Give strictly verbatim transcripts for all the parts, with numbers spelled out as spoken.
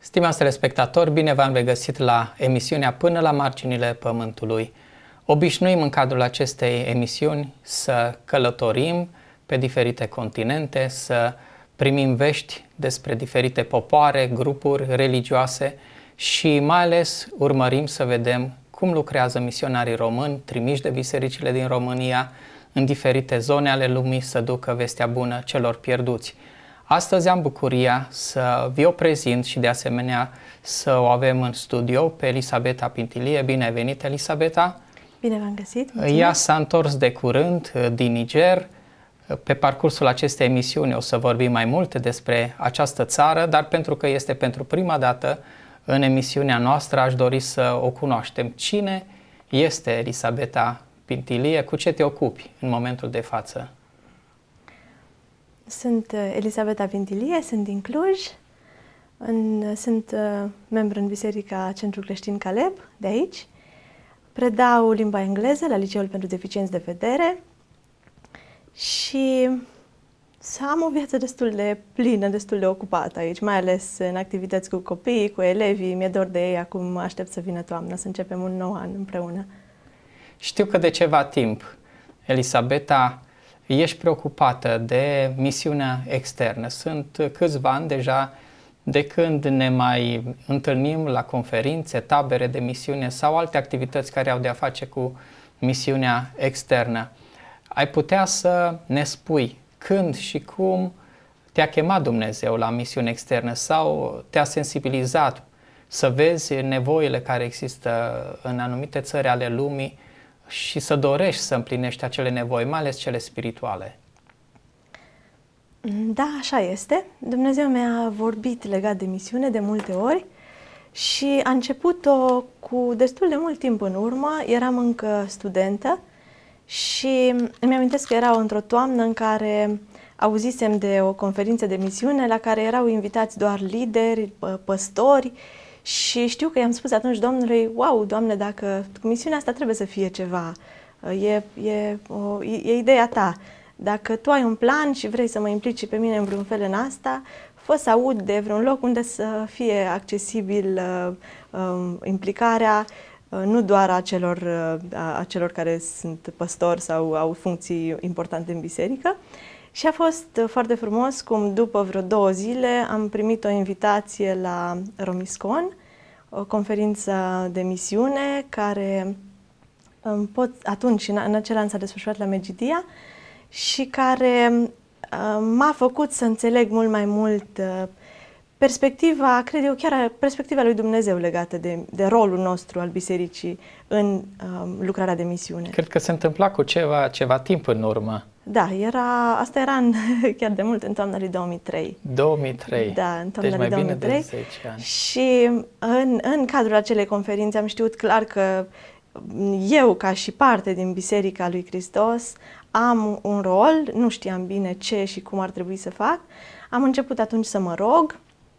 Stimați telespectatori, bine v-am regăsit la emisiunea Până la marginile Pământului. Obișnuim în cadrul acestei emisiuni să călătorim pe diferite continente, să primim vești despre diferite popoare, grupuri religioase și mai ales urmărim să vedem cum lucrează misionarii români trimiși de bisericile din România în diferite zone ale lumii să ducă vestea bună celor pierduți. Astăzi am bucuria să vi-o prezint și de asemenea să o avem în studio pe Elisabeta Pintilie. Bine ai venit, Elisabeta! Bine v-am găsit! Mulțumesc. Ea s-a întors de curând din Niger. Pe parcursul acestei emisiuni o să vorbim mai multe despre această țară, dar pentru că este pentru prima dată în emisiunea noastră, aș dori să o cunoaștem. Cine este Elisabeta Pintilie? Cu ce te ocupi în momentul de față? Sunt Elisabeta Pintilie, sunt din Cluj, în, sunt uh, membru în Biserica Centru Creștin Caleb, de aici. Predau limba engleză la Liceul pentru Deficienți de Vedere și să am o viață destul de plină, destul de ocupată aici, mai ales în activități cu copiii, cu elevii. Mi-e dor de ei, acum aștept să vină toamna, să începem un nou an împreună. Știu că de ceva timp, Elisabeta, ești preocupată de misiunea externă. Sunt câțiva ani deja de când ne mai întâlnim la conferințe, tabere de misiune sau alte activități care au de a face cu misiunea externă. Ai putea să ne spui când și cum te-a chemat Dumnezeu la misiune externă sau te-a sensibilizat să vezi nevoile care există în anumite țări ale lumii și să dorești să împlinești acele nevoi, mai ales cele spirituale? Da, așa este. Dumnezeu mi-a vorbit legat de misiune de multe ori și a început-o cu destul de mult timp în urmă. Eram încă studentă și îmi amintesc că era într-o toamnă în care auzisem de o conferință de misiune la care erau invitați doar lideri, păstori. Și știu că i-am spus atunci Domnului: wow, Doamne, dacă cu misiunea asta trebuie să fie ceva, e, e, o, e ideea ta. Dacă tu ai un plan și vrei să mă implici pe mine în vreun fel în asta, fă să aud de vreun loc unde să fie accesibil uh, uh, implicarea, uh, nu doar a celor, uh, a celor care sunt păstori sau au funcții importante în biserică. Și a fost foarte frumos cum după vreo două zile am primit o invitație la Romiscon, o conferință de misiune care pot, atunci, în acel an s-a desfășurat la Megidia și care m-a făcut să înțeleg mult mai mult perspectiva, cred eu, chiar perspectiva lui Dumnezeu legată de, de rolul nostru al bisericii în um, lucrarea de misiune. Cred că se întâmpla cu ceva, ceva timp în urmă. Da, era, asta era în, chiar de mult, în toamna lui două mii trei. două mii trei. Da, în toamna deci lui mai două mii trei. bine de zece ani. Și în, în cadrul acelei conferințe am știut clar că eu, ca și parte din Biserica lui Hristos, am un rol, nu știam bine ce și cum ar trebui să fac. Am început atunci să mă rog.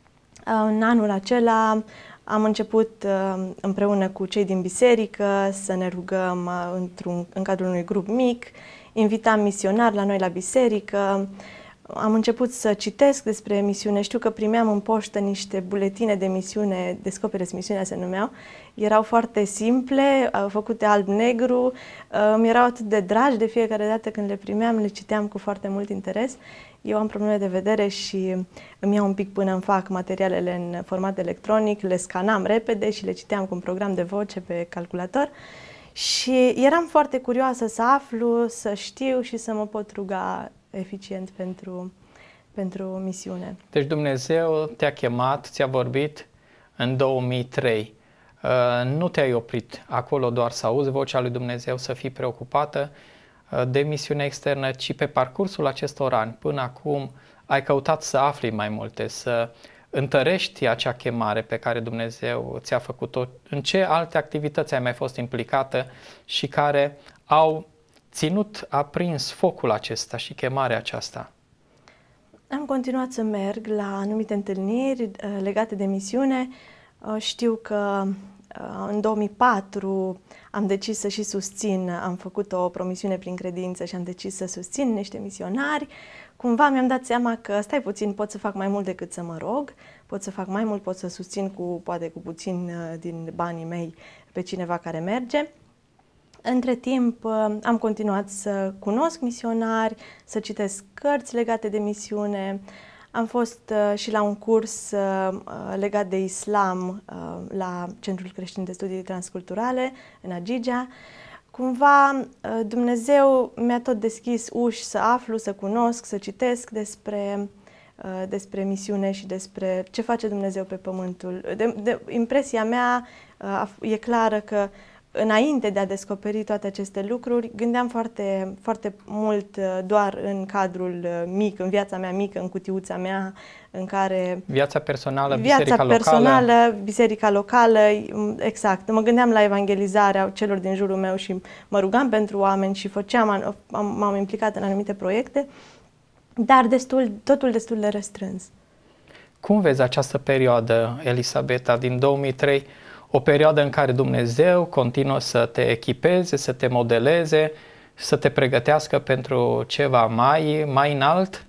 În anul acela am început împreună cu cei din biserică să ne rugăm într-un, în cadrul unui grup mic, invitam misionari la noi la biserică, am început să citesc despre misiune, știu că primeam în poștă niște buletine de misiune, Descopereți misiunea se numeau, erau foarte simple, făcute alb-negru, mi erau atât de dragi, de fiecare dată când le primeam, le citeam cu foarte mult interes. Eu am probleme de vedere și îmi iau un pic până îmi fac materialele în format electronic, le scanam repede și le citeam cu un program de voce pe calculator și eram foarte curioasă să aflu, să știu și să mă pot ruga eficient pentru, pentru misiune. Deci Dumnezeu te-a chemat, ți-a vorbit în două mii trei. Uh, nu te-ai oprit acolo doar să auzi vocea lui Dumnezeu, să fii preocupată de misiunea externă, ci pe parcursul acestor ani, până acum, ai căutat să afli mai multe, să întărești acea chemare pe care Dumnezeu ți-a făcut-o. În ce alte activități ai mai fost implicată și care au ținut aprins focul acesta și chemarea aceasta? Am continuat să merg la anumite întâlniri legate de misiune. Știu că în două mii patru am decis să și susțin, am făcut o promisiune prin credință și am decis să susțin niște misionari cumva mi-am dat seama că stai puțin, pot să fac mai mult decât să mă rog, pot să fac mai mult, pot să susțin cu, poate cu puțin din banii mei pe cineva care merge. Între timp am continuat să cunosc misionari, să citesc cărți legate de misiune. Am fost și la un curs legat de islam la Centrul Creștin de Studii Transculturale în Agigea. Cumva Dumnezeu mi-a tot deschis uși să aflu, să cunosc, să citesc despre, despre misiune și despre ce face Dumnezeu pe pământul. De, de, impresia mea e clară că înainte de a descoperi toate aceste lucruri, gândeam foarte, foarte mult doar în cadrul mic, în viața mea mică, în cutiuța mea, în care... Viața personală, viața biserica personală, locală. biserica locală, exact. Mă gândeam la evangelizarea celor din jurul meu și mă rugam pentru oameni și făceam, m-am implicat în anumite proiecte, dar destul, totul destul de restrâns. Cum vezi această perioadă, Elisabeta, din două mii trei? O perioadă în care Dumnezeu continuă să te echipeze, să te modeleze, să te pregătească pentru ceva mai, mai înalt?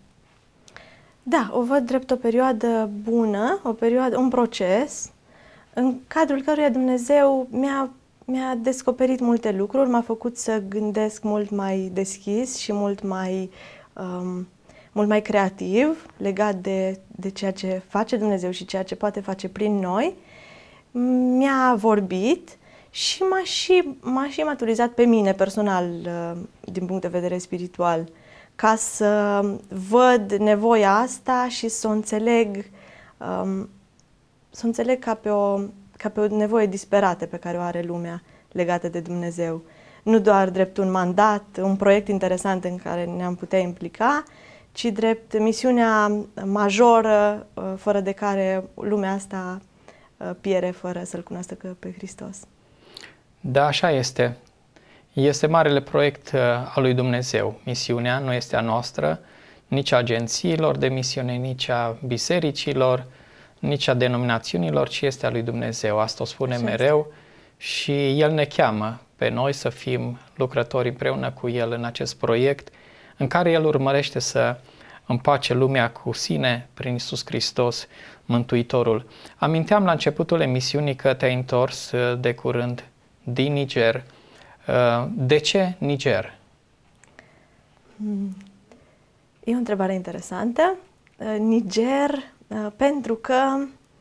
Da, o văd drept o perioadă bună, o perioadă, un proces în cadrul căruia Dumnezeu mi-a, mi-a descoperit multe lucruri, m-a făcut să gândesc mult mai deschis și mult mai, um, mult mai creativ legat de, de ceea ce face Dumnezeu și ceea ce poate face prin noi. Mi-a vorbit și m-a și, m-a și maturizat pe mine personal din punct de vedere spiritual, ca să văd nevoia asta și să o înțeleg, um, să o înțeleg ca pe o, ca pe o nevoie disperată pe care o are lumea legată de Dumnezeu. Nu doar drept un mandat, un proiect interesant în care ne-am putea implica, ci drept misiunea majoră fără de care lumea asta piere fără să-L cunoască pe Hristos. Da, așa este. Este marele proiect al lui Dumnezeu. Misiunea nu este a noastră, nici a agențiilor de misiune, nici a bisericilor, nici a denominațiunilor, ci este a lui Dumnezeu. Asta o spune așa mereu este. Și El ne cheamă pe noi să fim lucrători împreună cu El în acest proiect în care El urmărește să împace lumea cu sine prin Iisus Hristos, Mântuitorul. Aminteam la începutul emisiunii că te-ai întors de curând din Niger. De ce Niger? E o întrebare interesantă. Niger, pentru că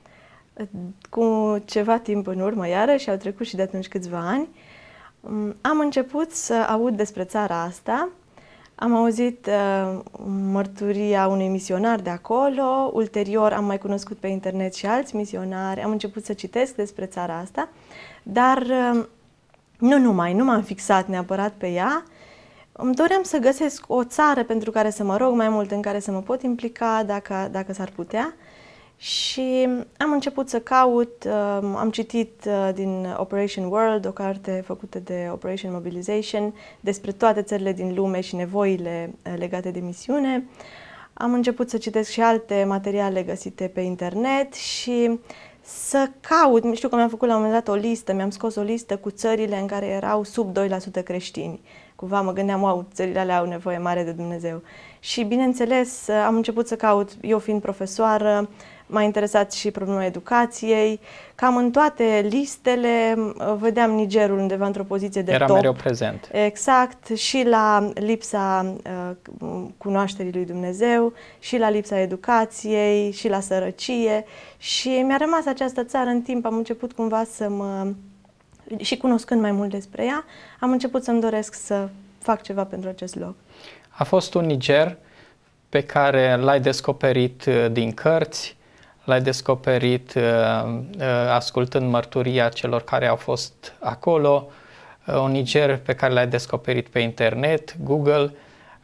cu ceva timp în urmă, iarăși, au trecut și de atunci câțiva ani, am început să aud despre țara asta. Am auzit uh, mărturia unui misionar de acolo, ulterior am mai cunoscut pe internet și alți misionari, am început să citesc despre țara asta, dar uh, nu numai, nu m-am fixat neapărat pe ea. Îmi doream să găsesc o țară pentru care să mă rog mai mult, în care să mă pot implica dacă, dacă s-ar putea. Și am început să caut, am citit din Operation World, o carte făcută de Operation Mobilization, despre toate țările din lume și nevoile legate de misiune. Am început să citesc și alte materiale găsite pe internet și să caut, știu că mi-am făcut la un moment dat o listă, mi-am scos o listă cu țările în care erau sub doi la sută creștini. Cumva mă gândeam, wow, țările alea au nevoie mare de Dumnezeu. Și bineînțeles am început să caut, eu fiind profesoară, m-a interesat și problema educației. Cam în toate listele vedeam Nigerul undeva într-o poziție de Era top. mereu prezent. Exact, și la lipsa uh, cunoașterii lui Dumnezeu, și la lipsa educației, și la sărăcie. Și mi-a rămas această țară în timp, am început cumva să mă... și cunoscând mai mult despre ea, am început să-mi doresc să fac ceva pentru acest loc. A fost un Niger pe care l-ai descoperit din cărți, l-ai descoperit ascultând mărturia celor care au fost acolo, un Niger pe care l-ai descoperit pe internet, Google.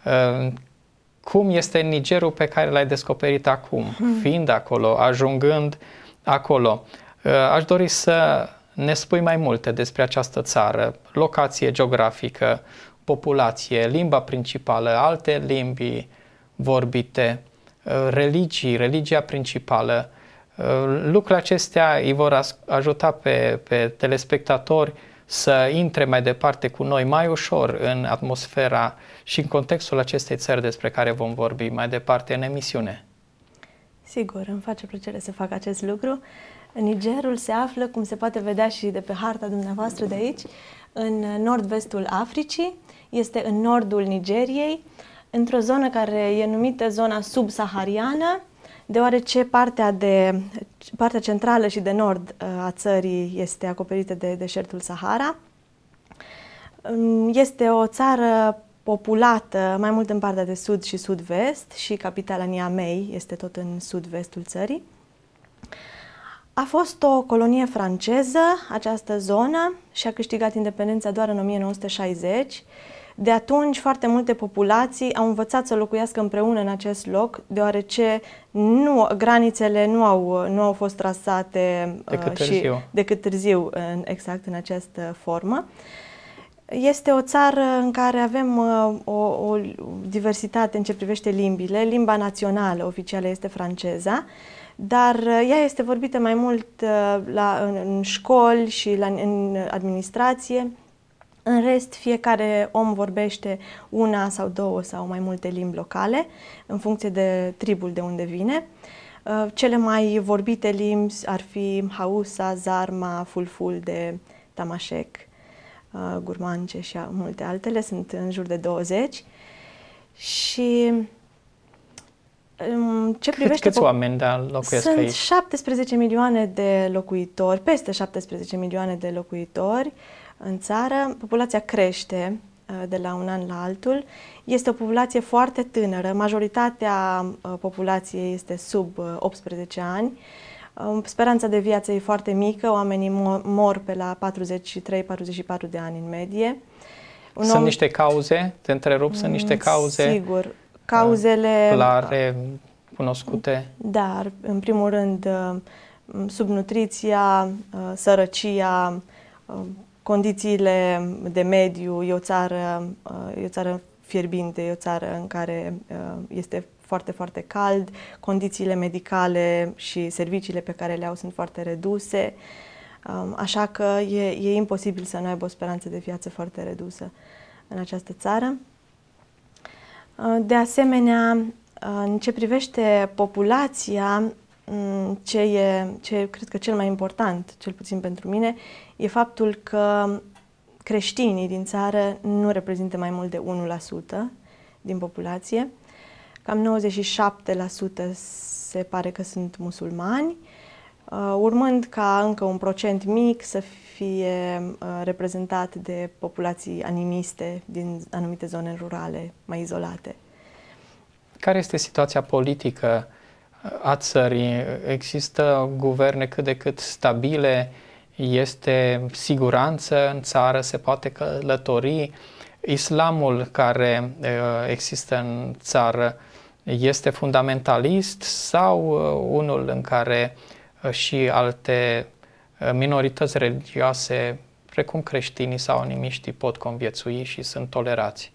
Cum este Nigerul pe care l-ai descoperit acum, fiind acolo, ajungând acolo? Aș dori să ne spui mai multe despre această țară, locație geografică, populație, limba principală, alte limbi vorbite, religii, religia principală. Lucrurile acestea îi vor ajuta pe, pe telespectatori să intre mai departe cu noi mai ușor în atmosfera și în contextul acestei țări despre care vom vorbi mai departe în emisiune? Sigur, îmi face plăcere să fac acest lucru. Nigerul se află, cum se poate vedea și de pe harta dumneavoastră de aici, în nord-vestul Africii, este în nordul Nigeriei, într-o zonă care e numită zona subsahariană, deoarece partea, de, partea centrală și de nord a țării este acoperită de deșertul Sahara. Este o țară populată mai mult în partea de sud și sud-vest și capitala Niamey este tot în sud-vestul țării. A fost o colonie franceză această zonă și a câștigat independența doar în o mie nouă sute șaizeci. De atunci, foarte multe populații au învățat să locuiască împreună în acest loc, deoarece nu, granițele nu au, nu au fost trasate decât uh, și târziu, decât târziu în, exact în această formă. Este o țară în care avem uh, o, o diversitate în ce privește limbile. Limba națională oficială este franceza, dar uh, ea este vorbită mai mult uh, la, în, în școli și la, în administrație. În rest, fiecare om vorbește una sau două sau mai multe limbi locale, în funcție de tribul de unde vine. Cele mai vorbite limbi ar fi Hausa, Zarma, Fulful de Tamașec, Gurmance și multe altele, sunt în jur de douăzeci. Și ce privește... Câți oameni de locuiesc sunt aici? șaptesprezece milioane de locuitori, peste șaptesprezece milioane de locuitori în țară. Populația crește de la un an la altul. Este o populație foarte tânără. Majoritatea populației este sub optsprezece ani. Speranța de viață e foarte mică. Oamenii mor pe la patruzeci și trei patruzeci și patru de ani în medie. Un sunt om... niște cauze, te întrerup, sunt niște cauze sigur. Cauzele clare, cunoscute. Da, în primul rând subnutriția, sărăcia, condițiile de mediu. E o țară, e o țară fierbinte, e o țară în care este foarte, foarte cald, condițiile medicale și serviciile pe care le au sunt foarte reduse, așa că e, e imposibil să nu aibă o speranță de viață foarte redusă în această țară. De asemenea, în ce privește populația, ce e, ce cred că cel mai important, cel puțin pentru mine, e faptul că creștinii din țară nu reprezintă mai mult de unu la sută din populație. Cam nouăzeci și șapte la sută se pare că sunt musulmani, urmând ca încă un procent mic să fie reprezentat de populații animiste din anumite zone rurale mai izolate. Care este situația politică a țării? Există guverne cât de cât stabile? Este siguranță în țară? Se poate călători? Islamul care există în țară este fundamentalist sau unul în care și alte minorități religioase, precum creștinii sau animiștii, pot conviețui și sunt tolerați?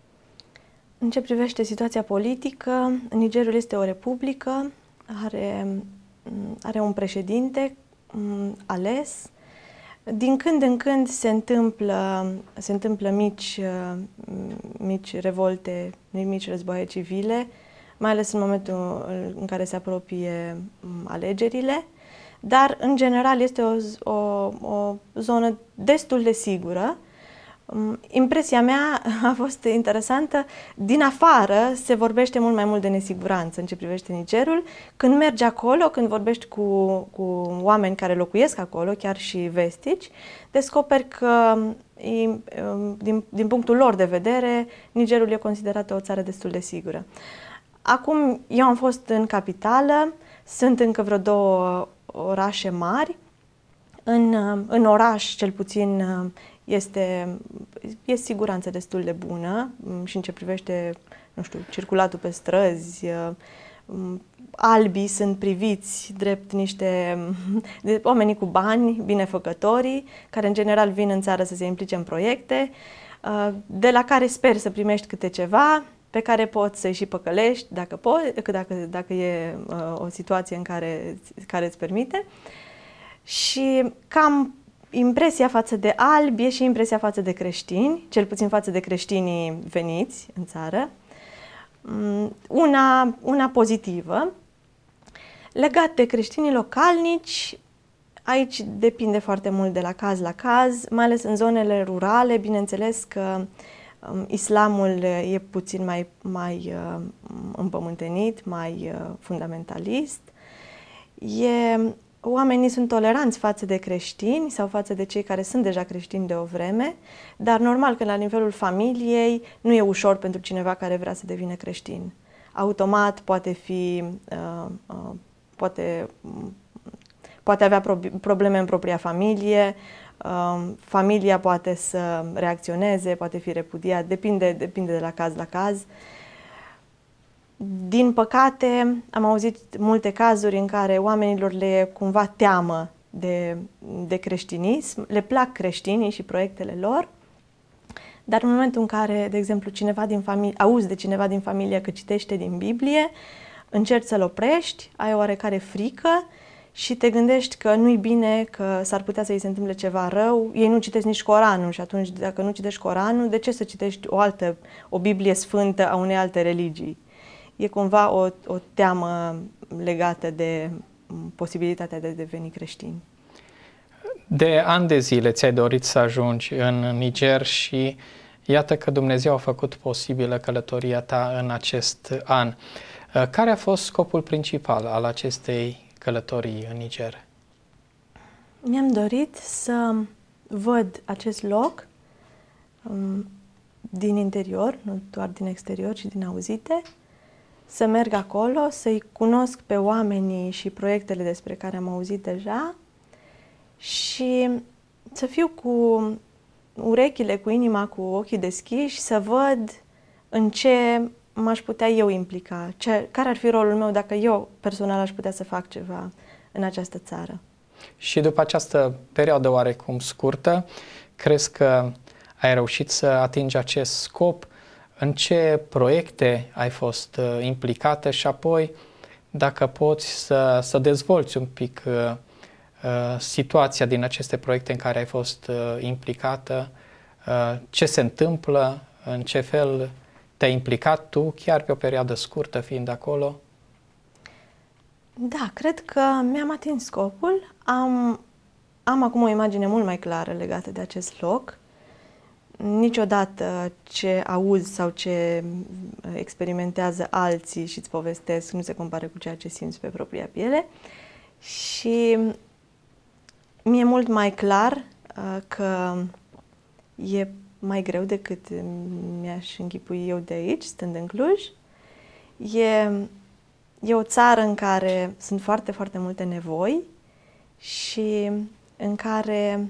În ce privește situația politică, Nigerul este o republică, are, are un președinte ales. Din când în când se întâmplă, se întâmplă mici, mici revolte, mici războaie civile, mai ales în momentul în care se apropie alegerile, dar în general este o, o, o zonă destul de sigură. Impresia mea a fost interesantă. Din afară se vorbește mult mai mult de nesiguranță în ce privește Nigerul. Când mergi acolo, când vorbești cu, cu oameni care locuiesc acolo, chiar și vestici, descoperi că din, din punctul lor de vedere, Nigerul e considerată o țară destul de sigură. Acum, eu am fost în capitală, sunt încă vreo două orașe mari. În, în oraș, cel puțin, este, este siguranță destul de bună și în ce privește, nu știu, circulatul pe străzi. Albii sunt priviți drept niște de oamenii cu bani, binefăcătorii, care în general vin în țară să se implice în proiecte, de la care sper să primești câte ceva, pe care poți să-i și păcălești dacă, poți, dacă, dacă e o situație în care, care îți permite. Și cam impresia față de albi e și impresia față de creștini, cel puțin față de creștinii veniți în țară. Una, una pozitivă. Legat de creștinii localnici, aici depinde foarte mult de la caz la caz, mai ales în zonele rurale, bineînțeles că um, islamul e puțin mai, mai uh, împământenit, mai uh, fundamentalist. E, oamenii sunt toleranți față de creștini sau față de cei care sunt deja creștini de o vreme, dar normal că la nivelul familiei nu e ușor pentru cineva care vrea să devină creștin. Automat poate fi, uh, uh, poate, poate avea pro probleme în propria familie, uh, familia poate să reacționeze, poate fi repudiat, depinde, depinde de la caz la caz. Din păcate, am auzit multe cazuri în care oamenilor le e cumva teamă de, de creștinism, le plac creștinii și proiectele lor, dar în momentul în care, de exemplu, cineva din familie, auzi de cineva din familie că citește din Biblie, încerci să-l oprești, ai oarecare frică și te gândești că nu-i bine, că s-ar putea să-i se întâmple ceva rău. Ei nu citesc nici Coranul și atunci, dacă nu citești Coranul, de ce să citești o altă, o Biblie sfântă a unei alte religii? E cumva o, o teamă legată de posibilitatea de a deveni creștin. De ani de zile ți-ai dorit să ajungi în Niger și iată că Dumnezeu a făcut posibilă călătoria ta în acest an. Care a fost scopul principal al acestei călătorii în Niger? Mi-am dorit să văd acest loc um, din interior, nu doar din exterior, ci din auzite, să merg acolo, să-i cunosc pe oamenii și proiectele despre care am auzit deja și să fiu cu urechile, cu inima, cu ochii deschiși, să văd în ce m-aș putea eu implica, ce, care ar fi rolul meu dacă eu personal aș putea să fac ceva în această țară. Și după această perioadă oarecum scurtă, crezi că ai reușit să atingi acest scop? În ce proiecte ai fost uh, implicată și apoi, dacă poți să, să dezvolți un pic uh, uh, situația din aceste proiecte în care ai fost uh, implicată, uh, ce se întâmplă, în ce fel te-ai implicat tu, chiar pe o perioadă scurtă fiind acolo? Da, cred că mi-am atins scopul. Am, am acum o imagine mult mai clară legată de acest loc. Niciodată ce auzi sau ce experimentează alții și îți povestesc nu se compară cu ceea ce simți pe propria piele și mi-e mult mai clar uh, că e mai greu decât mi-aș închipui eu de aici, stând în Cluj. E, e o țară în care sunt foarte, foarte multe nevoi și în care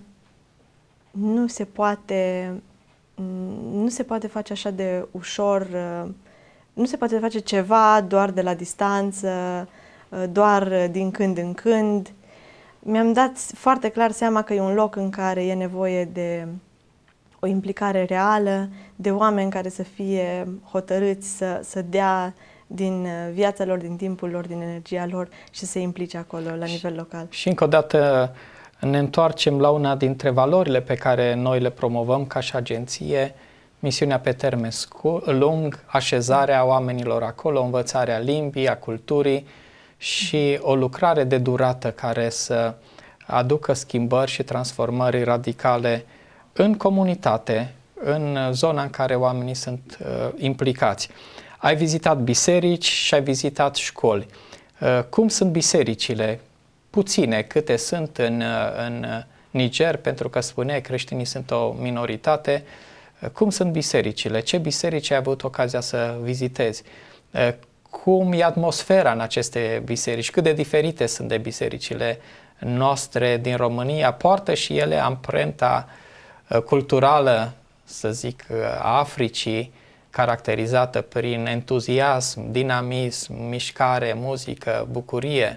nu se poate nu se poate face așa de ușor, nu se poate face ceva doar de la distanță, doar din când în când. Mi-am dat foarte clar seama că e un loc în care e nevoie de o implicare reală, de oameni care să fie hotărâți să, să dea din viața lor, din timpul lor, din energia lor și să se implice acolo, la nivel local. Și încă o dată ne întoarcem la una dintre valorile pe care noi le promovăm ca și agenție, misiunea pe termen lung, așezarea oamenilor acolo, învățarea limbii, a culturii și o lucrare de durată care să aducă schimbări și transformări radicale în comunitate, în zona în care oamenii sunt uh, implicați. Ai vizitat biserici și ai vizitat școli. Uh, cum sunt bisericile? Puține, câte sunt în, în Niger, pentru că spuneai creștinii sunt o minoritate. Cum sunt bisericile? Ce biserici ai avut ocazia să vizitezi? Cum e atmosfera în aceste biserici? Cât de diferite sunt de bisericile noastre din România? Poartă și ele amprenta culturală, să zic, a Africii, caracterizată prin entuziasm, dinamism, mișcare, muzică, bucurie?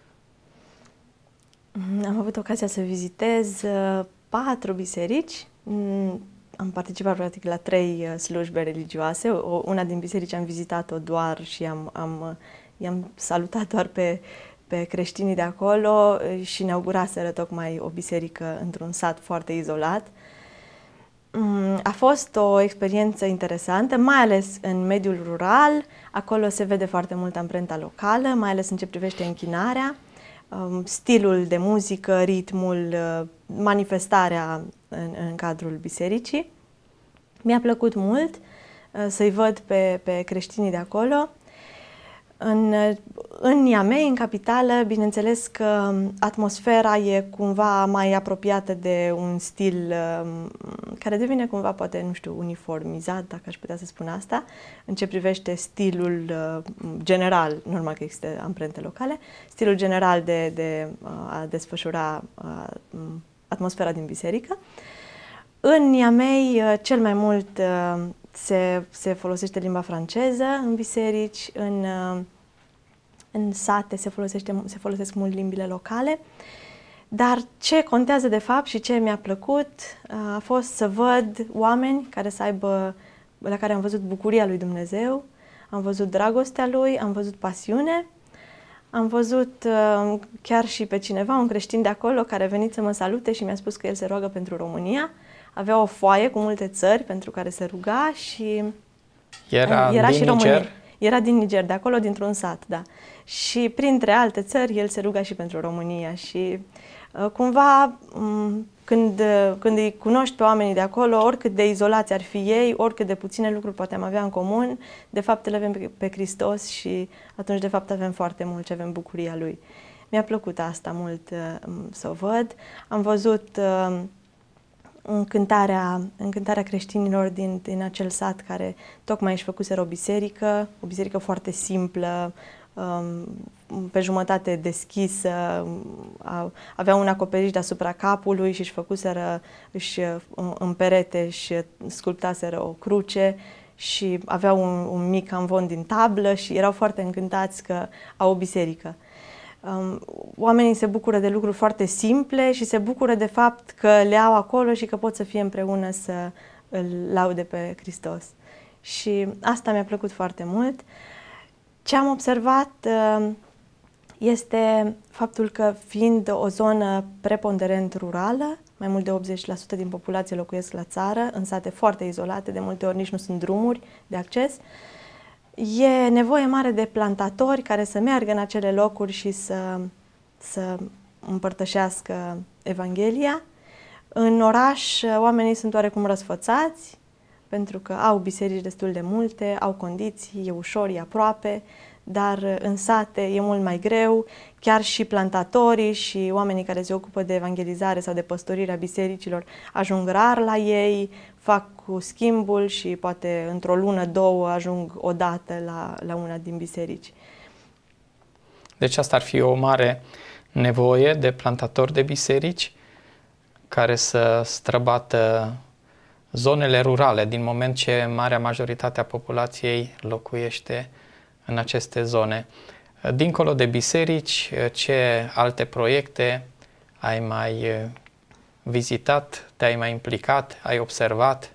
Am avut ocazia să vizitez uh, patru biserici. Mm, am participat practic la trei uh, slujbe religioase. O, una din biserici am vizitat-o doar și am, am, i-am salutat doar pe pe creștinii de acolo și inauguraseră tocmai o biserică într-un sat foarte izolat. A fost o experiență interesantă, mai ales în mediul rural. Acolo se vede foarte mult amprenta locală, mai ales în ce privește închinarea, stilul de muzică, ritmul, manifestarea în, în cadrul bisericii. Mi-a plăcut mult să-i văd pe, pe creștinii de acolo. În, în Niamey, în capitală, bineînțeles că atmosfera e cumva mai apropiată de un stil um, care devine cumva, poate, nu știu, uniformizat, dacă aș putea să spun asta, în ce privește stilul uh, general, normal că există amprente locale, stilul general de, de uh, a desfășura uh, atmosfera din biserică. În Niamey, uh, cel mai mult uh, se, se folosește limba franceză în biserici, în, în sate se, folosește, se folosesc mult limbile locale, dar ce contează de fapt și ce mi-a plăcut a fost să văd oameni care să aibă, la care am văzut bucuria lui Dumnezeu, am văzut dragostea lui, am văzut pasiune, am văzut chiar și pe cineva, un creștin de acolo, care a venit să mă salute și mi-a spus că el se roagă pentru România. Avea o foaie cu multe țări pentru care se ruga și era, era din și România. Niger? Era din Niger, de acolo, dintr-un sat, da. Și printre alte țări, el se ruga și pentru România și uh, cumva um, când, uh, când îi cunoști pe oamenii de acolo, oricât de izolați ar fi ei, oricât de puține lucruri poate am avea în comun, de fapt îl avem pe, pe Hristos și atunci de fapt avem foarte mult și avem bucuria Lui. Mi-a plăcut asta mult uh, să o văd. Am văzut uh, Încântarea, încântarea creștinilor din, din acel sat care tocmai își făcuseră o biserică, o biserică foarte simplă, um, pe jumătate deschisă, avea un acoperiș deasupra capului și își făcuseră își, în perete și sculptaseră o cruce și aveau un, un mic amvon din tablă și erau foarte încântați că au o biserică. Um, oamenii se bucură de lucruri foarte simple și se bucură de fapt că le au acolo și că pot să fie împreună să îl laude pe Hristos. Și asta mi-a plăcut foarte mult. Ce am observat uh, este faptul că, fiind o zonă preponderent rurală, mai mult de optzeci la sută din populație locuiesc la țară, în sate foarte izolate, de multe ori nici nu sunt drumuri de acces, e nevoie mare de plantatori care să meargă în acele locuri și să, să împărtășească Evanghelia. În oraș, oamenii sunt oarecum răsfățați, pentru că au biserici destul de multe, au condiții, e ușor, e aproape, dar în sate e mult mai greu. Chiar și plantatorii și oamenii care se ocupă de evangelizare sau de păstorirea bisericilor ajung rar la ei, fac cu schimbul și poate într-o lună, două ajung odată la, la una din biserici. Deci asta ar fi o mare nevoie de plantatori de biserici care să străbată zonele rurale, din moment ce marea majoritate a populației locuiește în aceste zone. Dincolo de biserici, ce alte proiecte ai mai vizitat, te-ai mai implicat, ai observat?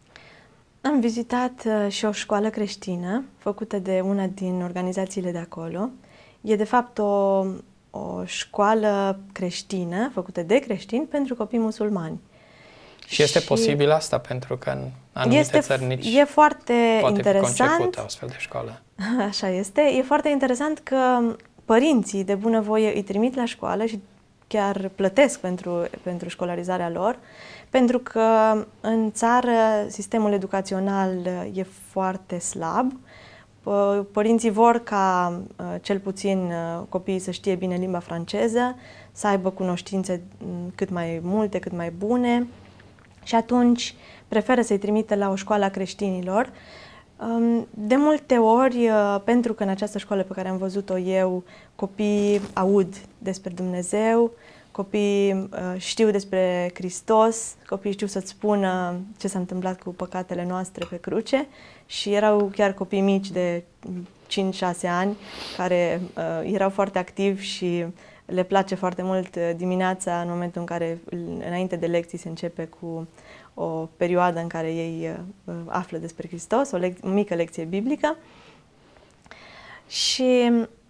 Am vizitat și o școală creștină făcută de una din organizațiile de acolo. E de fapt o, o școală creștină făcută de creștini pentru copii musulmani. Și este și posibil asta pentru că în anumite este, țări nici e foarte poate interesant. fi concepută o astfel de școală. Așa este. E foarte interesant că părinții de bunăvoie îi trimit la școală și chiar plătesc pentru, pentru școlarizarea lor, pentru că în țară sistemul educațional e foarte slab. Părinții vor ca cel puțin copiii să știe bine limba franceză, să aibă cunoștințe cât mai multe, cât mai bune și atunci preferă să-i trimită la o școală a creștinilor. De multe ori, pentru că în această școală pe care am văzut-o eu, copiii aud despre Dumnezeu, copiii știu despre Hristos, copiii știu să-ți spună ce s-a întâmplat cu păcatele noastre pe cruce și erau chiar copii mici de cinci șase ani care uh, erau foarte activi și le place foarte mult dimineața, în momentul în care, înainte de lecții, se începe cu o perioadă în care ei uh, află despre Hristos, o, lec- o mică lecție biblică. Și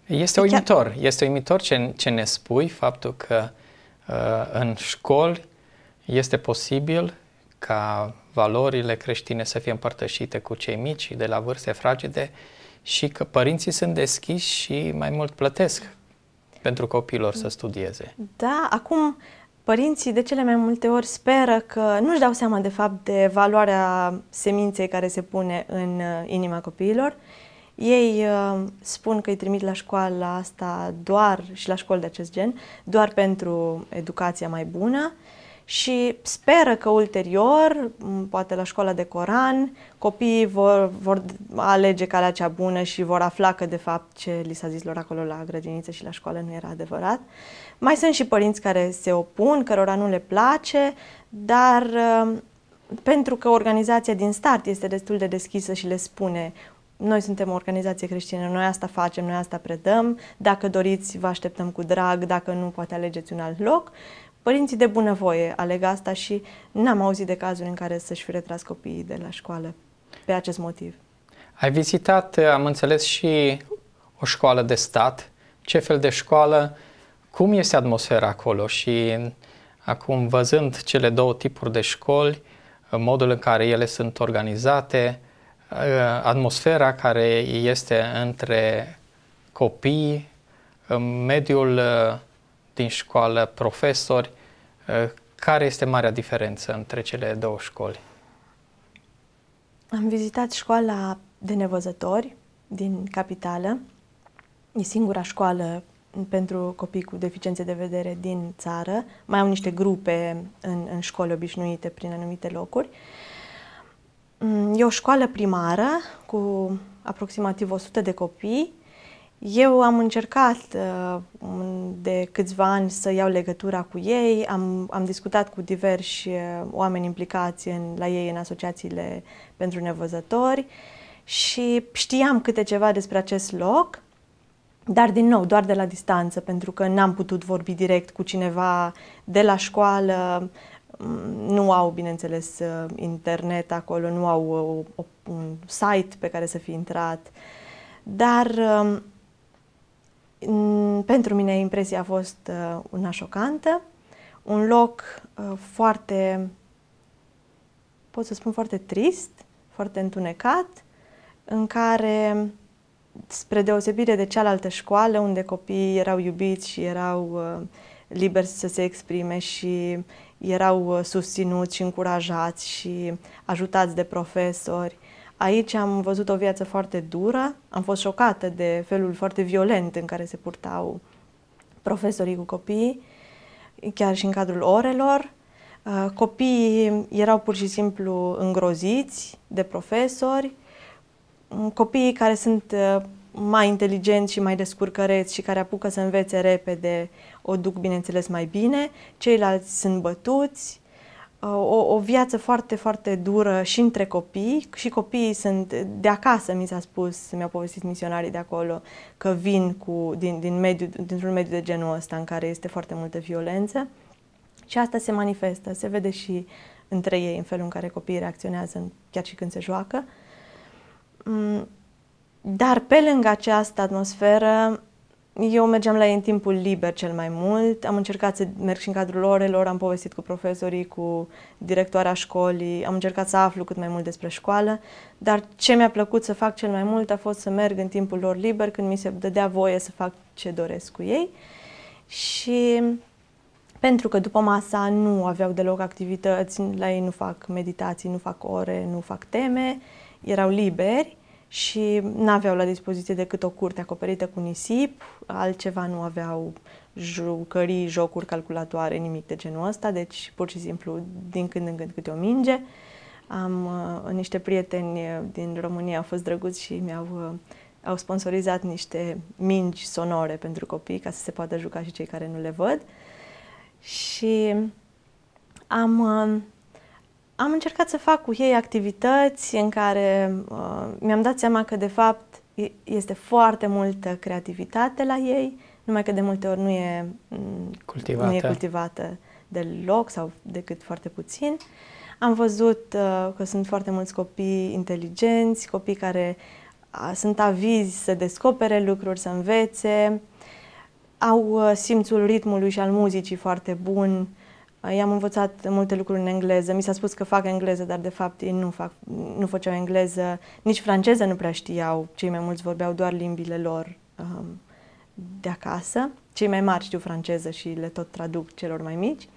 Este uimitor, este uimitor ce, ce ne spui, faptul că uh, în școli este posibil ca valorile creștine să fie împărtășite cu cei mici de la vârste fragede și că părinții sunt deschiși și mai mult plătesc pentru copiilor să studieze. Da, acum părinții de cele mai multe ori speră că nu-și dau seama de fapt de valoarea seminței care se pune în inima copiilor. Ei uh, spun că îi trimit la școala asta doar, și la școli de acest gen, doar pentru educația mai bună și speră că ulterior, poate la școala de Coran, copiii vor, vor alege calea cea bună și vor afla că de fapt ce li s-a zis lor acolo la grădiniță și la școală nu era adevărat. Mai sunt și părinți care se opun, cărora nu le place, dar uh, pentru că organizația din start este destul de deschisă și le spune: noi suntem o organizație creștină, noi asta facem, noi asta predăm, dacă doriți vă așteptăm cu drag, dacă nu poate alegeți un alt loc. Părinții de bunăvoie aleg asta și n-am auzit de cazuri în care să-și fi retras copiii de la școală pe acest motiv. Ai vizitat, am înțeles, și o școală de stat. Ce fel de școală? Cum este atmosfera acolo? Și acum, văzând cele două tipuri de școli, modul în care ele sunt organizate, atmosfera care este între copii, mediul din școală, profesori, care este marea diferență între cele două școli? Am vizitat școala de nevăzători din capitală. E singura școală pentru copii cu deficiențe de vedere din țară. Mai au niște grupe în, în școli obișnuite prin anumite locuri. E o școală primară cu aproximativ o sută de copii. Eu am încercat de câțiva ani să iau legătura cu ei, am, am discutat cu diversi oameni implicați în, la ei în asociațiile pentru nevăzători și știam câte ceva despre acest loc, dar din nou doar de la distanță, pentru că n-am putut vorbi direct cu cineva de la școală. Nu au, bineînțeles, internet acolo, nu au o, un site pe care să fi intrat, dar pentru mine impresia a fost una șocantă, un loc foarte, pot să spun, foarte trist, foarte întunecat, în care, spre deosebire de cealaltă școală, unde copiii erau iubiți și erau liberi să se exprime și erau susținuți și încurajați și ajutați de profesori, aici am văzut o viață foarte dură, am fost șocată de felul foarte violent în care se purtau profesorii cu copiii, chiar și în cadrul orelor. Copiii erau pur și simplu îngroziți de profesori, copiii care sunt mai inteligenți și mai descurcăreți și care apucă să învețe repede o duc, bineînțeles, mai bine, ceilalți sunt bătuți. O, o viață foarte, foarte dură și între copii, și copiii sunt de acasă, mi s-a spus, mi-au povestit misionarii de acolo, că vin cu, din, din mediu, dintr-un mediu de genul ăsta în care este foarte multă violență și asta se manifestă, se vede și între ei în felul în care copiii reacționează chiar și când se joacă. Dar pe lângă această atmosferă, eu mergeam la ei în timpul liber cel mai mult, am încercat să merg și în cadrul orelor, am povestit cu profesorii, cu directoarea școlii, am încercat să aflu cât mai mult despre școală, dar ce mi-a plăcut să fac cel mai mult a fost să merg în timpul lor liber, când mi se dădea voie să fac ce doresc cu ei. Și pentru că după masa nu aveau deloc activități, la ei nu fac meditații, nu fac ore, nu fac teme, erau liberi și n-aveau la dispoziție decât o curte acoperită cu nisip, altceva nu aveau, jucării, jocuri, calculatoare, nimic de genul ăsta, deci pur și simplu din când în când câte o minge. Am uh, niște prieteni din România, au fost drăguți și mi-au uh, au sponsorizat niște mingi sonore pentru copii ca să se poată juca și cei care nu le văd. Și am... Uh, Am încercat să fac cu ei activități în care uh, mi-am dat seama că, de fapt, este foarte multă creativitate la ei, numai că de multe ori nu e cultivată, nu e cultivată deloc sau decât foarte puțin. Am văzut uh, că sunt foarte mulți copii inteligenți, copii care sunt avizi să descopere lucruri, să învețe, au simțul ritmului și al muzicii foarte bun. I-am învățat multe lucruri în engleză. Mi s-a spus că fac engleză, dar de fapt ei nu, fac, nu făceau engleză. Nici franceză nu prea știau. Cei mai mulți vorbeau doar limbile lor um, de acasă. Cei mai mari știu franceză și le tot traduc celor mai mici.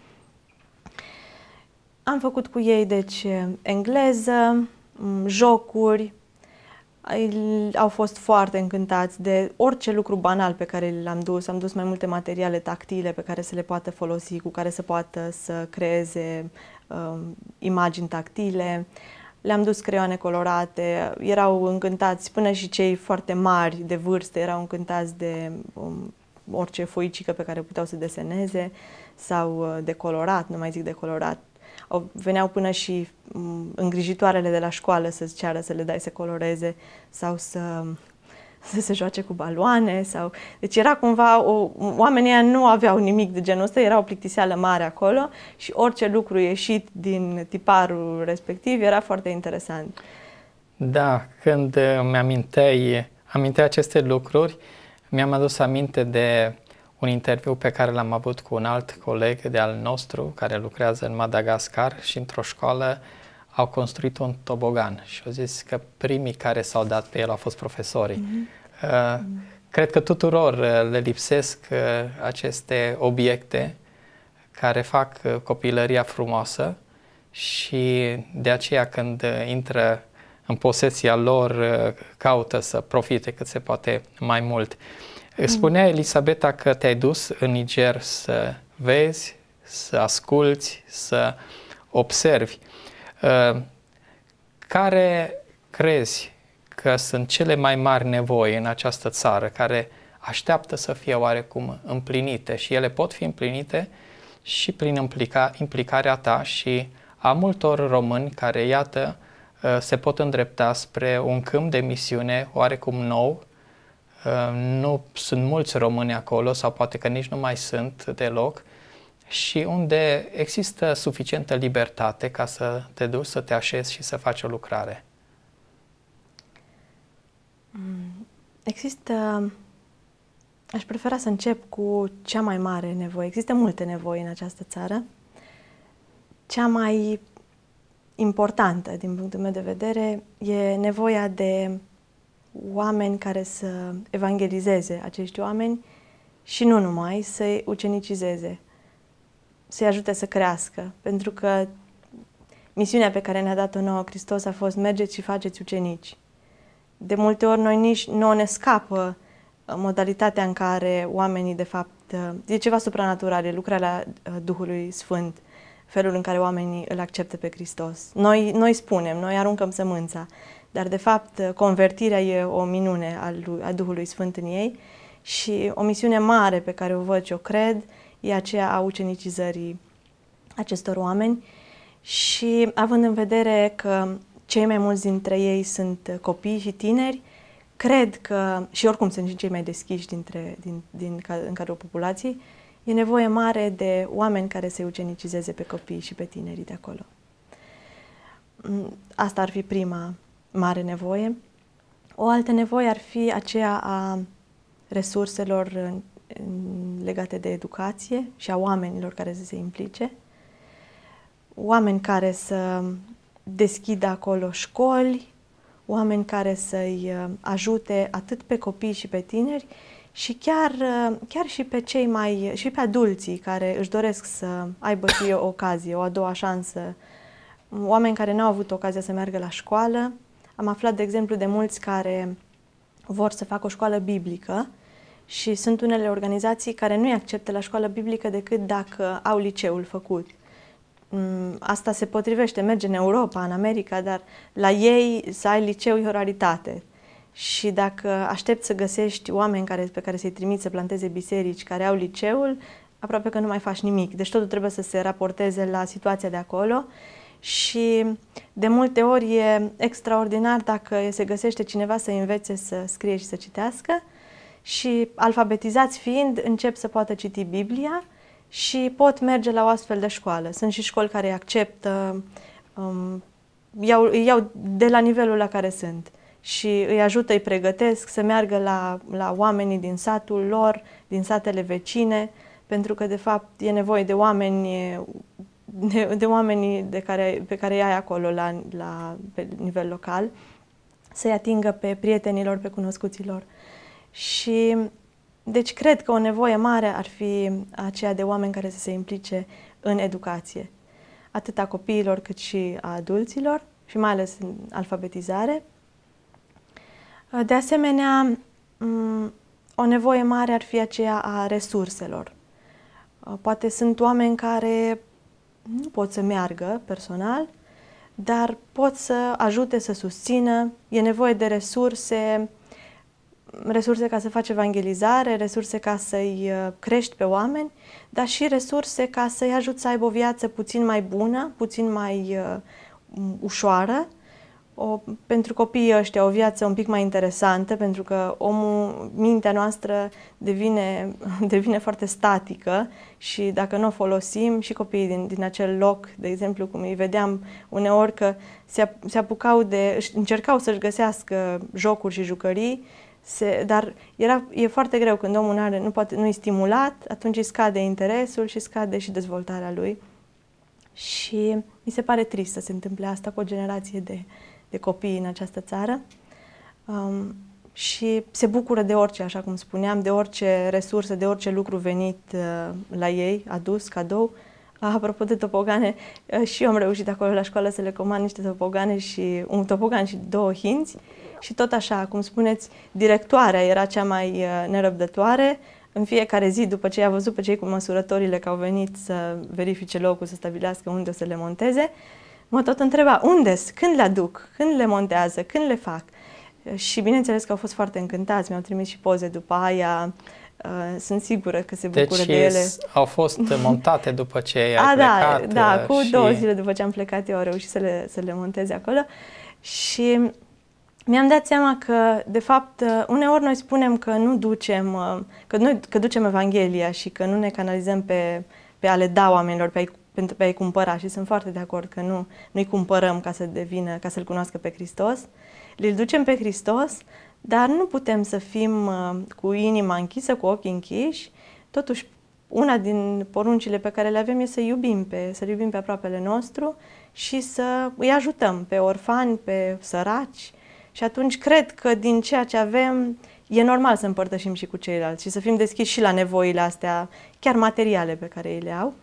Am făcut cu ei, deci, engleză, jocuri. Au fost foarte încântați de orice lucru banal pe care l-am dus. Am dus mai multe materiale tactile pe care să le poată folosi, cu care să poată să creeze uh, imagini tactile. Le-am dus creioane colorate, erau încântați, până și cei foarte mari de vârstă erau încântați de um, orice foicică pe care puteau să deseneze sau uh, de colorat, nu mai zic de colorat. Au, veneau până și um, îngrijitoarele de la școală să-ți ceară să le dai să coloreze sau să, să se joace cu baloane. Sau... Deci era cumva, o, oamenii ăia nu aveau nimic de genul ăsta, era o plictiseală mare acolo și orice lucru ieșit din tiparul respectiv era foarte interesant. Da, când mi-aminteai aminteai aceste lucruri, mi-am adus aminte de un interviu pe care l-am avut cu un alt coleg de al nostru care lucrează în Madagascar și într-o școală au construit un tobogan și au zis că primii care s-au dat pe el au fost profesorii. Mm-hmm. uh, cred că tuturor le lipsesc uh, aceste obiecte care fac uh, copilăria frumoasă și de aceea când uh, intră în posesia lor uh, caută să profite cât se poate mai mult. Spunea Elisabeta că te-ai dus în Niger să vezi, să asculți, să observi. Care crezi că sunt cele mai mari nevoi în această țară, care așteaptă să fie oarecum împlinite și ele pot fi împlinite și prin implica, implicarea ta și a multor români care, iată, se pot îndrepta spre un câmp de misiune oarecum nou. Nu sunt mulți români acolo sau poate că nici nu mai sunt deloc și unde există suficientă libertate ca să te duci, să te așezi și să faci o lucrare. Există, aș prefera să încep cu cea mai mare nevoie. Există multe nevoi în această țară. Cea mai importantă, din punctul meu de vedere, e nevoia de oameni care să evangelizeze acești oameni și nu numai, să-i ucenicizeze, să-i ajute să crească. Pentru că misiunea pe care ne-a dat-o nouă Hristos a fost mergeți și faceți ucenici. De multe ori noi nici nu ne scapă modalitatea în care oamenii, de fapt, e ceva supranatural, e lucrarea Duhului Sfânt, felul în care oamenii îl acceptă pe Hristos. Noi, noi spunem, noi aruncăm sămânța, dar de fapt convertirea e o minune a, lui, a Duhului Sfânt în ei și o misiune mare pe care o văd și o cred e aceea a ucenicizării acestor oameni și având în vedere că cei mai mulți dintre ei sunt copii și tineri, cred că, și oricum sunt și cei mai deschiși dintre, din, din, în cadrul populației, e nevoie mare de oameni care să ucenicizeze pe copii și pe tinerii de acolo. Asta ar fi prima mare nevoie. O altă nevoie ar fi aceea a resurselor legate de educație și a oamenilor care să se implice. Oameni care să deschidă acolo școli, oameni care să-i ajute atât pe copii și pe tineri și chiar, chiar și pe cei mai, și pe adulții care își doresc să aibă și o ocazie, o a doua șansă. Oameni care nu au avut ocazia să meargă la școală. Am aflat, de exemplu, de mulți care vor să facă o școală biblică și sunt unele organizații care nu îi acceptă la școală biblică decât dacă au liceul făcut. Asta se potrivește, merge în Europa, în America, dar la ei să ai liceu e o raritate. Și dacă aștepți să găsești oameni care, pe care să-i trimiți să planteze biserici care au liceul, aproape că nu mai faci nimic. Deci totul trebuie să se raporteze la situația de acolo și de multe ori e extraordinar dacă se găsește cineva să învețe să scrie și să citească și alfabetizați fiind încep să poată citi Biblia și pot merge la o astfel de școală. Sunt și școli care îi acceptă, um, iau, iau de la nivelul la care sunt și îi ajută, îi pregătesc să meargă la, la oamenii din satul lor, din satele vecine, pentru că de fapt e nevoie de oameni, de, de oamenii de care, pe care îi ai acolo la, la, pe nivel local, să-i atingă pe prietenilor, pe cunoscuților. Și deci cred că o nevoie mare ar fi aceea de oameni care să se implice în educație, atât a copiilor cât și a adulților și mai ales în alfabetizare. De asemenea, o nevoie mare ar fi aceea a resurselor. Poate sunt oameni care nu pot să meargă personal, dar pot să ajute, să susțină. E nevoie de resurse, resurse ca să faci evangelizare, resurse ca să-i crești pe oameni, dar și resurse ca să-i ajuți să aibă o viață puțin mai bună, puțin mai uh, ușoară, o, pentru copiii ăștia o viață un pic mai interesantă, pentru că omul, mintea noastră devine, devine foarte statică și dacă nu o folosim, și copiii din, din acel loc, de exemplu, cum îi vedeam uneori că se, se apucau de, încercau să-și găsească jocuri și jucării, Se, dar era, e foarte greu când omul nu, are, nu, poate, nu e stimulat, atunci îi scade interesul și scade și dezvoltarea lui. Și mi se pare trist să se întâmple asta cu o generație de, de copii în această țară. Um, și se bucură de orice, așa cum spuneam, de orice resursă, de orice lucru venit uh, la ei, adus, cadou. Apropo de topogane, și eu am reușit acolo la școală să le comand niște topogane și un topogan și două hinți. Și tot așa, cum spuneți, directoarea era cea mai nerăbdătoare. În fiecare zi, după ce i-a văzut pe cei cu măsurătorile că au venit să verifice locul, să stabilească unde o să le monteze, mă tot întreba, unde-s? Când le aduc? Când le montează? Când le fac? Și bineînțeles că au fost foarte încântați, mi-au trimis și poze după aia. Uh, sunt sigură că se bucură deci de ele. Au fost montate după ce ai A, plecat? Da, da, cu și... două zile după ce am plecat eu au reușit să le, să le monteze acolo. Și mi-am dat seama că, de fapt, uneori noi spunem că nu ducem, că, noi, că ducem Evanghelia și că nu ne canalizăm pe, pe a le da oamenilor, pe a-i, pentru pe a-i cumpăra. Și sunt foarte de acord că nu, nu-i cumpărăm ca să devină, ca să-L cunoască pe Hristos. Le ducem pe Hristos, dar nu putem să fim cu inima închisă, cu ochii închiși. Totuși, una din poruncile pe care le avem e să iubim pe, să iubim pe aproapele nostru și să îi ajutăm pe orfani, pe săraci. Și atunci cred că din ceea ce avem e normal să împărtășim și cu ceilalți și să fim deschiși și la nevoile astea, chiar materiale pe care ei le au.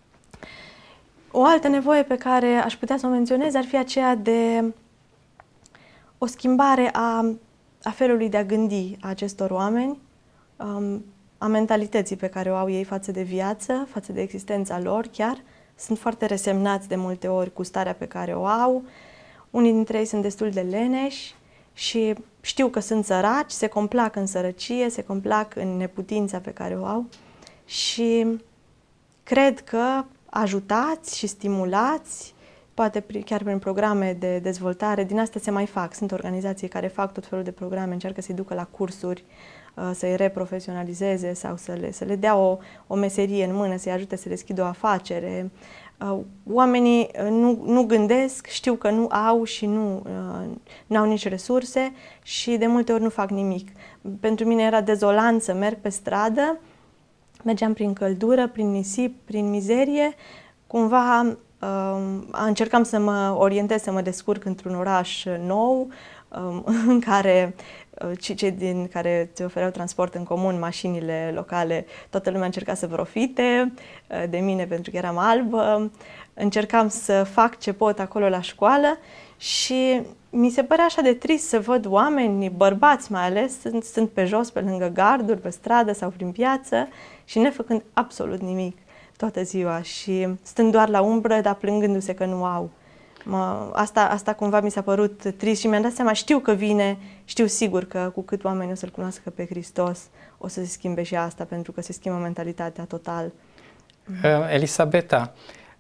O altă nevoie pe care aș putea să o menționez ar fi aceea de o schimbare a, a felului de a gândi a acestor oameni, um, a mentalității pe care o au ei față de viață, față de existența lor chiar. Sunt foarte resemnați de multe ori cu starea pe care o au. Unii dintre ei sunt destul de leneși și știu că sunt săraci, se complac în sărăcie, se complac în neputința pe care o au și cred că ajutați și stimulați, poate chiar prin programe de dezvoltare, din astea se mai fac. Sunt organizații care fac tot felul de programe, încearcă să-i ducă la cursuri, să-i reprofesionalizeze sau să le, să le dea o, o meserie în mână, să-i ajute să deschidă o afacere. Oamenii nu, nu gândesc, știu că nu au și nu, nu au nici resurse și de multe ori nu fac nimic. Pentru mine era dezolant să merg pe stradă, mergeam prin căldură, prin nisip, prin mizerie, cumva încercam să mă orientez, să mă descurc într-un oraș nou, în care cei din care ți ofereau transport în comun, mașinile locale, toată lumea încerca să profite de mine pentru că eram albă. Încercam să fac ce pot acolo la școală și mi se părea așa de trist să văd oameni, bărbați mai ales, sunt, sunt pe jos, pe lângă garduri, pe stradă sau prin piață și nefăcând absolut nimic toată ziua și stând doar la umbră, dar plângându-se că nu au. Mă, asta, asta cumva mi s-a părut trist și mi-am dat seama, știu că vine, știu sigur că cu cât oamenii o să-L cunoască pe Hristos, o să se schimbe și asta, pentru că se schimbă mentalitatea total. Elisabeta,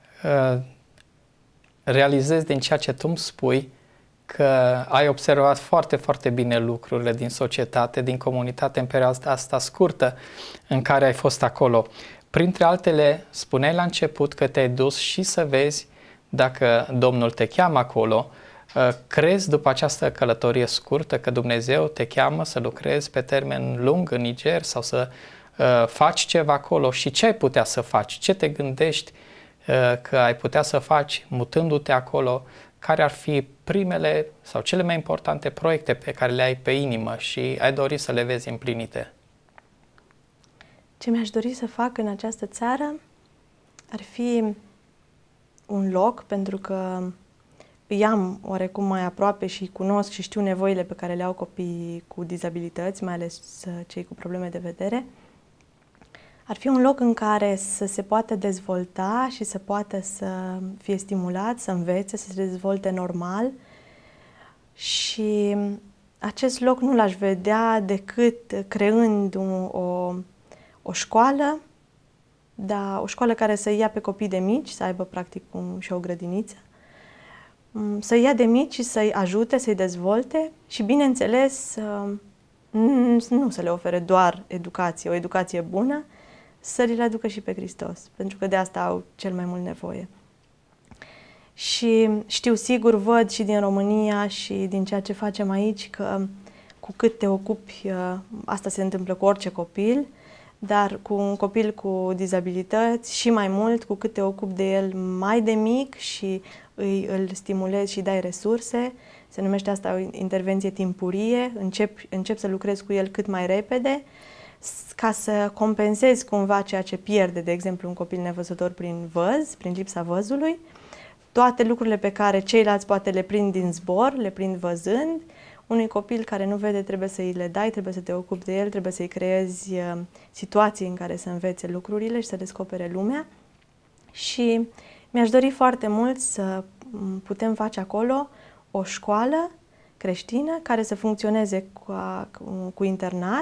realizez din ceea ce tu îmi spui că ai observat foarte, foarte bine lucrurile din societate, din comunitate în perioada asta scurtă în care ai fost acolo. Printre altele, spuneai la început că te-ai dus și să vezi dacă Domnul te cheamă acolo. Crezi după această călătorie scurtă că Dumnezeu te cheamă să lucrezi pe termen lung în Niger sau să faci ceva acolo și ce ai putea să faci? Ce te gândești că ai putea să faci mutându-te acolo? Care ar fi primele sau cele mai importante proiecte pe care le ai pe inimă și ai dori să le vezi împlinite? Ce mi-aș dori să fac în această țară ar fi un loc, pentru că îi am oarecum mai aproape și cunosc și știu nevoile pe care le au copiii cu dizabilități, mai ales cei cu probleme de vedere. Ar fi un loc în care să se poată dezvolta și să poată să fie stimulat, să învețe, să se dezvolte normal. Și acest loc nu l-aș vedea decât creând un, o, o școală, dar o școală care să ia pe copii de mici, să aibă practic un, și o grădiniță, să ia de mici și să-i ajute, să-i dezvolte și, bineînțeles, nu să le ofere doar educație, o educație bună, să le aducă și pe Hristos, pentru că de asta au cel mai mult nevoie. Și știu sigur, văd și din România și din ceea ce facem aici că cu cât te ocupi, asta se întâmplă cu orice copil, dar cu un copil cu dizabilități și mai mult, cu cât te ocupi de el mai de mic și îi, îl stimulezi și dai resurse, se numește asta o intervenție timpurie, încep, încep să lucrezi cu el cât mai repede, ca să compensezi cumva ceea ce pierde, de exemplu, un copil nevăzător prin văz, prin lipsa văzului, toate lucrurile pe care ceilalți poate le prind din zbor, le prind văzând. Unui copil care nu vede trebuie să îi le dai, trebuie să te ocupi de el, trebuie să-i creezi situații în care să învețe lucrurile și să descopere lumea. Și mi-aș dori foarte mult să putem face acolo o școală creștină care să funcționeze cu, cu internat,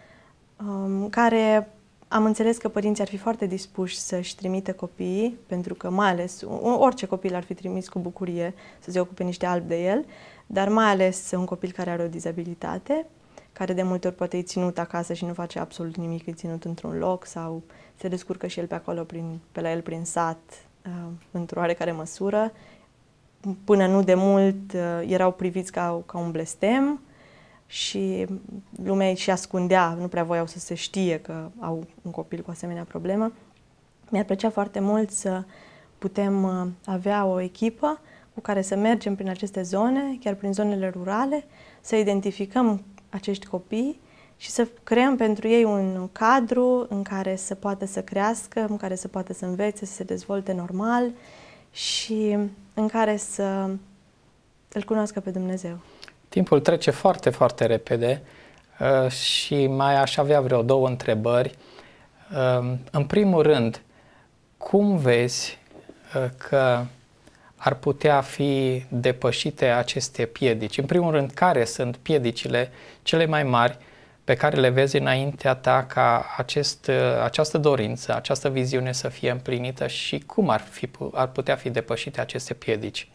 care am înțeles că părinții ar fi foarte dispuși să-și trimită copiii, pentru că mai ales orice copil ar fi trimis cu bucurie să se ocupe niște albi de el, dar mai ales un copil care are o dizabilitate, care de multe ori poate e ținut acasă și nu face absolut nimic, e ținut într-un loc sau se descurcă și el pe acolo, prin, pe la el prin sat, într-o oarecare măsură. Până nu de mult erau priviți ca, ca un blestem și lumea și ascundea, nu prea voiau să se știe că au un copil cu asemenea problemă. Mi-ar plăcea foarte mult să putem avea o echipă cu care să mergem prin aceste zone, chiar prin zonele rurale, să identificăm acești copii și să creăm pentru ei un cadru în care să poată să crească, în care să poată să învețe, să se dezvolte normal și în care să îl cunoască pe Dumnezeu. Timpul trece foarte, foarte repede uh, și mai aș avea vreo două întrebări. Uh, în primul rând, cum vezi uh, că ar putea fi depășite aceste piedici? În primul rând, care sunt piedicile cele mai mari pe care le vezi înaintea ta ca acest, această dorință, această viziune să fie împlinită și cum ar, fi, ar putea fi depășite aceste piedici?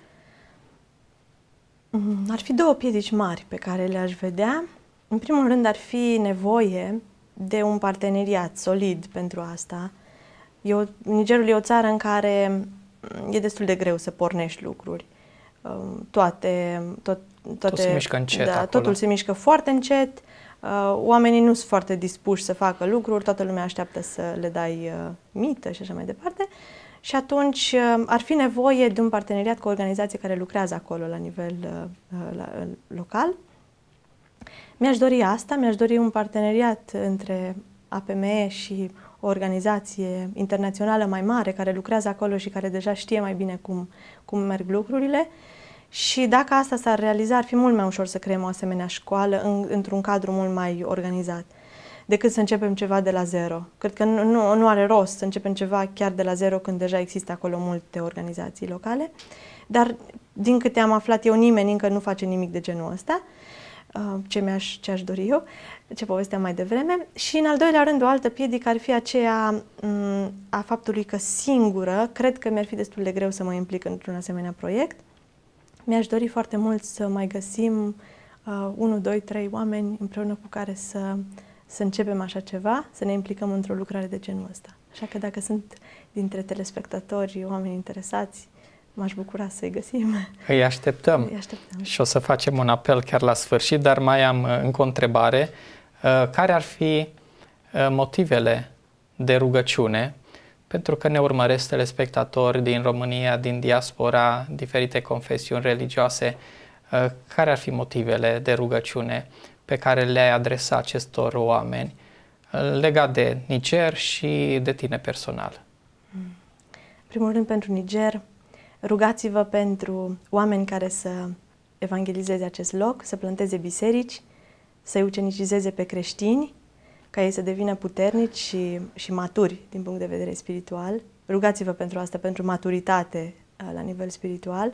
Ar fi două piedici mari pe care le-aș vedea. În primul rând, ar fi nevoie de un parteneriat solid pentru asta. Eu, Nigerul e o țară în care e destul de greu să pornești lucruri. Toate, tot, toate, Tot se mișcă încet da, acolo. Totul se mișcă foarte încet. Oamenii nu sunt foarte dispuși să facă lucruri, toată lumea așteaptă să le dai mită și așa mai departe. Și atunci ar fi nevoie de un parteneriat cu o organizație care lucrează acolo la nivel la, local. Mi-aș dori asta, mi-aș dori un parteneriat între A P M E și o organizație internațională mai mare care lucrează acolo și care deja știe mai bine cum, cum merg lucrurile. Și dacă asta s-ar realiza, ar fi mult mai ușor să creăm o asemenea școală în, într-un cadru mult mai organizat, decât să începem ceva de la zero. Cred că nu, nu, nu are rost să începem ceva chiar de la zero când deja există acolo multe organizații locale. Dar, din câte am aflat eu, nimeni încă nu face nimic de genul ăsta, ce mi-aș, ce aș dori eu, ce povesteam mai devreme. Și, în al doilea rând, o altă piedică ar fi aceea a faptului că singură, cred că mi-ar fi destul de greu să mă implic într-un asemenea proiect. Mi-aș dori foarte mult să mai găsim uh, unu, doi, trei oameni împreună cu care să, să începem așa ceva, să ne implicăm într-o lucrare de genul ăsta. Așa că dacă sunt dintre telespectatori oameni interesați, m-aș bucura să-i găsim. Îi așteptăm. Îi așteptăm. Și o să facem un apel chiar la sfârșit, dar mai am încă o întrebare. Care ar fi motivele de rugăciune? Pentru că ne urmăresc telespectatori din România, din diaspora, diferite confesiuni religioase. Care ar fi motivele de rugăciune pe care le-ai adresa acestor oameni legat de Niger și de tine personal? În primul rând, pentru Niger, rugați-vă pentru oameni care să evangelizeze acest loc, să planteze biserici, să-i ucenicizeze pe creștini, ca ei să devină puternici și, și maturi din punct de vedere spiritual. Rugați-vă pentru asta, pentru maturitate la nivel spiritual.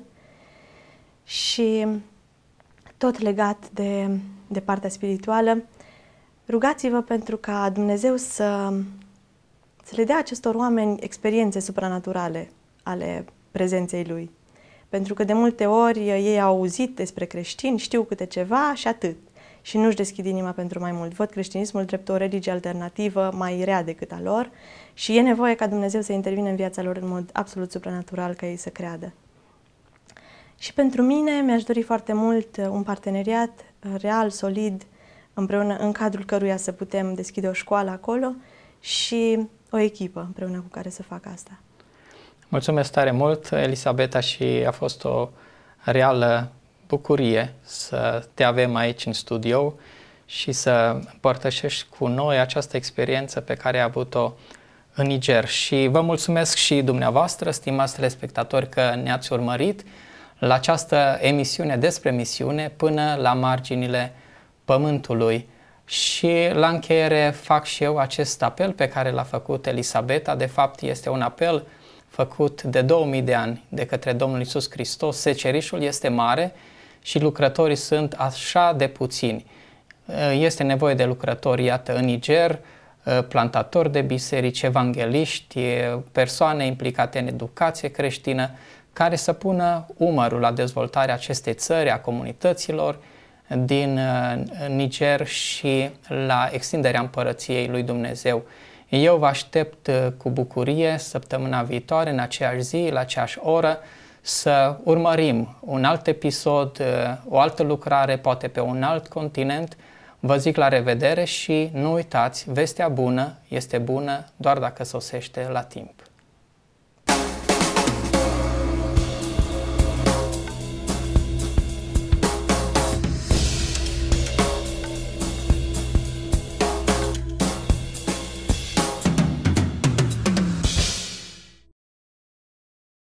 Și tot legat de, de partea spirituală, rugați-vă pentru ca Dumnezeu să, să le dea acestor oameni experiențe supranaturale ale prezenței Lui. Pentru că de multe ori ei au auzit despre creștini, știu câte ceva și atât. Și nu-și deschid inima pentru mai mult. Văd creștinismul drept o religie alternativă mai rea decât a lor și e nevoie ca Dumnezeu să intervină în viața lor în mod absolut supranatural ca ei să creadă. Și pentru mine mi-aș dori foarte mult un parteneriat real, solid, împreună, în cadrul căruia să putem deschide o școală acolo și o echipă împreună cu care să facă asta. Mulțumesc tare mult, Elisabeta, și a fost o reală bucurie să te avem aici în studio și să împărtășești cu noi această experiență pe care ai avut-o în Niger. Și vă mulțumesc și dumneavoastră, stimați telespectatori, că ne-ați urmărit la această emisiune despre misiune până la marginile Pământului. Și la încheiere fac și eu acest apel pe care l-a făcut Elisabeta. De fapt, este un apel făcut de două mii de ani de către Domnul Iisus Hristos. Secerișul este mare și lucrătorii sunt așa de puțini. Este nevoie de lucrători, iată, în Niger, plantatori de biserici, evangeliști, persoane implicate în educație creștină, care să pună umărul la dezvoltarea acestei țări, a comunităților din Niger și la extinderea împărăției lui Dumnezeu. Eu vă aștept cu bucurie săptămâna viitoare, în aceeași zi, la aceeași oră, să urmărim un alt episod, o altă lucrare, poate pe un alt continent. Vă zic la revedere și nu uitați, vestea bună este bună doar dacă sosește la timp.